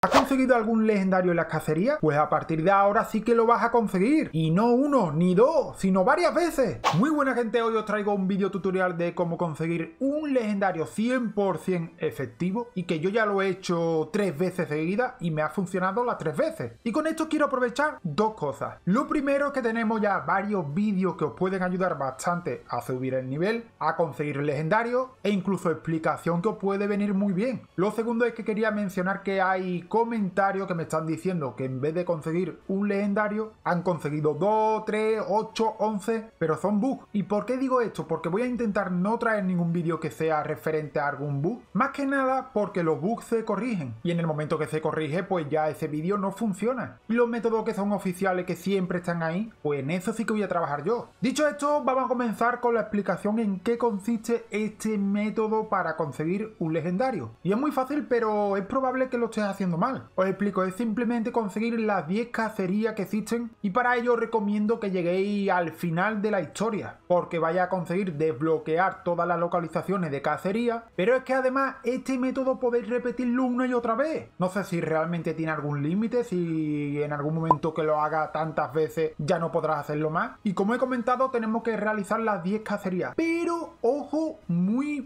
¿Has conseguido algún legendario en las cacerías? Pues a partir de ahora sí que lo vas a conseguir. Y no uno, ni dos, sino varias veces. Muy buena gente, hoy os traigo un vídeo tutorial de cómo conseguir un legendario 100% efectivo. Y que yo ya lo he hecho 3 veces seguidas y me ha funcionado las 3 veces. Y con esto quiero aprovechar dos cosas. Lo primero es que tenemos ya varios vídeos que os pueden ayudar bastante a subir el nivel, a conseguir legendarios e incluso explicación que os puede venir muy bien. Lo segundo es que quería mencionar que hay comentarios que me están diciendo que en vez de conseguir un legendario han conseguido 2, 3, 8, 11, pero son bugs. ¿Y por qué digo esto? Porque voy a intentar no traer ningún vídeo que sea referente a algún bug, más que nada porque los bugs se corrigen y en el momento que se corrige pues ya ese vídeo no funciona. Y los métodos que son oficiales, que siempre están ahí, pues en eso sí que voy a trabajar yo. Dicho esto, vamos a comenzar con la explicación en qué consiste este método para conseguir un legendario. Y es muy fácil, pero es probable que lo estés haciendo mal. Os explico, es simplemente conseguir las 10 cacerías que existen y para ello os recomiendo que lleguéis al final de la historia, porque vais a conseguir desbloquear todas las localizaciones de cacería, pero es que además este método podéis repetirlo una y otra vez. No sé si realmente tiene algún límite, si en algún momento que lo haga tantas veces ya no podrás hacerlo más. Y como he comentado, tenemos que realizar las 10 cacerías, pero ojo, muy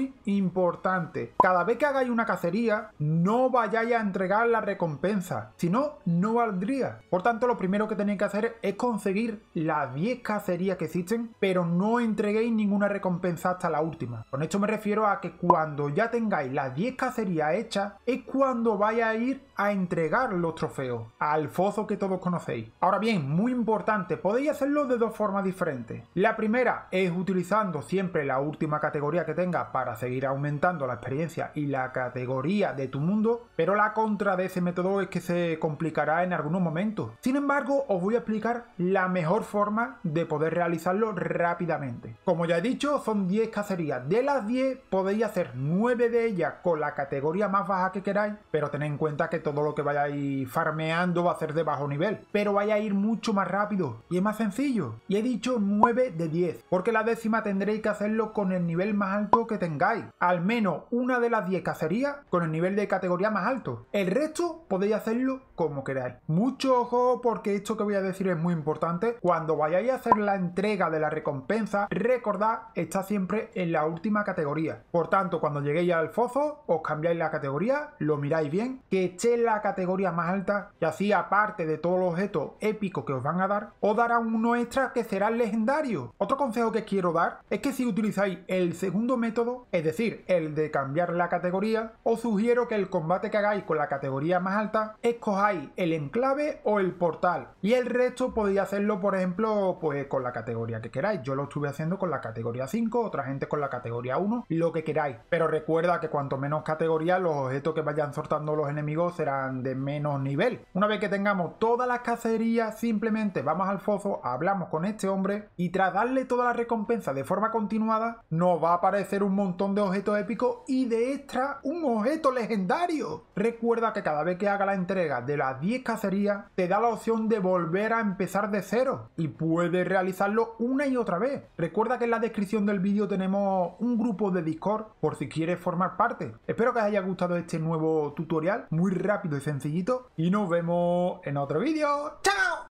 importante, cada vez que hagáis una cacería no vayáis a entregar la recompensa, si no, no valdría. Por tanto, lo primero que tenéis que hacer es conseguir las 10 cacerías que existen, pero no entreguéis ninguna recompensa hasta la última. Con esto me refiero a que cuando ya tengáis las 10 cacerías hechas, es cuando vais a ir a entregar los trofeos al foso que todos conocéis. Ahora bien, muy importante, podéis hacerlo de dos formas diferentes. La primera es utilizando siempre la última categoría que tengas para seguir aumentando la experiencia y la categoría de tu mundo, pero la contra de ese método es que se complicará en algunos momentos. Sin embargo, os voy a explicar la mejor forma de poder realizarlo rápidamente. Como ya he dicho, son 10 cacerías. De las 10 podéis hacer 9 de ellas con la categoría más baja que queráis, pero tened en cuenta que todo lo que vayáis farmeando va a ser de bajo nivel, pero vaya a ir mucho más rápido y es más sencillo. Y he dicho 9 de 10, porque la décima tendréis que hacerlo con el nivel más alto que tengáis. Al menos una de las 10 cacerías con el nivel de categoría más alto. El resto podéis hacerlo como queráis. Mucho ojo, porque esto que voy a decir es muy importante. Cuando vayáis a hacer la entrega de la recompensa, recordad, está siempre en la última categoría. Por tanto, cuando lleguéis al foso, os cambiáis la categoría, lo miráis bien, que esté en la categoría más alta, y así, aparte de todos los objetos épicos que os van a dar, os darán uno extra que será legendario. Otro consejo que quiero dar es que si utilizáis el segundo método, es decir, el de cambiar la categoría, os sugiero que el combate que hagáis con la categoría más alta, escojáis el enclave o el portal, y el resto podéis hacerlo, por ejemplo, pues con la categoría que queráis. Yo lo estuve haciendo con la categoría 5, otra gente con la categoría 1, lo que queráis, pero recuerda que cuanto menos categoría, los objetos que vayan soltando los enemigos serán de menos nivel. Una vez que tengamos todas las cacerías, simplemente vamos al foso, hablamos con este hombre y tras darle toda la recompensa de forma continuada, nos va a aparecer un montón de objetos épicos y de extra un objeto legendario. Recuerda que cada vez que haga la entrega de las 10 cacerías, te da la opción de volver a empezar de cero y puedes realizarlo una y otra vez. Recuerda que en la descripción del vídeo tenemos un grupo de Discord por si quieres formar parte. Espero que os haya gustado este nuevo tutorial, muy rápido y sencillito, y nos vemos en otro vídeo. ¡Chao!